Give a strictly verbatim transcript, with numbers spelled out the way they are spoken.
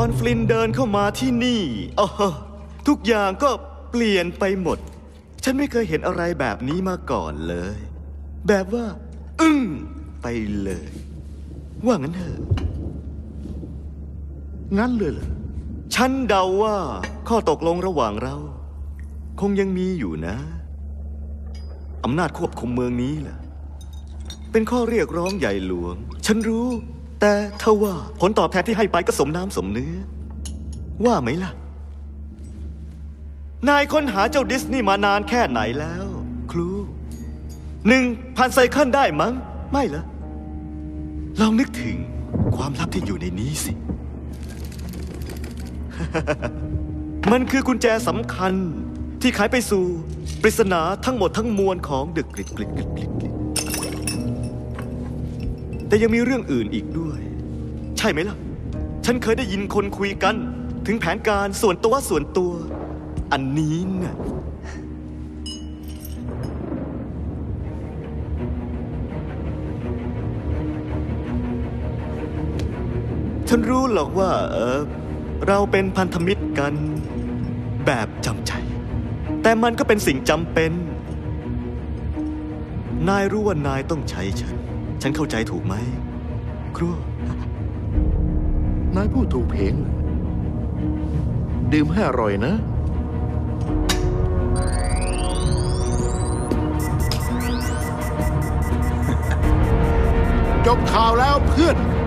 อนฟลินเดินเข้ามาที่นี่อ๋อทุกอย่างก็เปลี่ยนไปหมดฉันไม่เคยเห็นอะไรแบบนี้มาก่อนเลยแบบว่าอึ้งไปเลยว่างั้นเถอะงั้นเลยเหรอฉันเดาว่าข้อตกลงระหว่างเราคงยังมีอยู่นะอำนาจควบคุมเมืองนี้ล่ะเป็นข้อเรียกร้องใหญ่หลวงฉันรู้แต่ทว่าผลตอบแทนที่ให้ไปก็สมน้ำสมเนื้อว่าไหมล่ะนายค้นหาเจ้าดิสนีย์มานานแค่ไหนแล้วครูหนึ่งพันไซเคิลได้มั้งไม่เหรอลองนึกถึงความลับที่อยู่ในนี้สิ มันคือกุญแจสำคัญที่ไขไปสู่ปริศนาทั้งหมดทั้งมวลของดึกกริดกริดกริดกริดกริดแต่ยังมีเรื่องอื่นอีกด้วยใช่ไหมล่ะฉันเคยได้ยินคนคุยกันถึงแผนการส่วนตัวส่วนตัวอันนี้น่ะฉันรู้หรอกว่าเออเราเป็นพันธมิตรกันแบบจำใจแต่มันก็เป็นสิ่งจำเป็นนายรู้ว่านายต้องใช้ฉันฉันเข้าใจถูกไหมครูนายพูดถูกเพลงดื่มให้อร่อยนะจบข่าวแล้วเพื่อน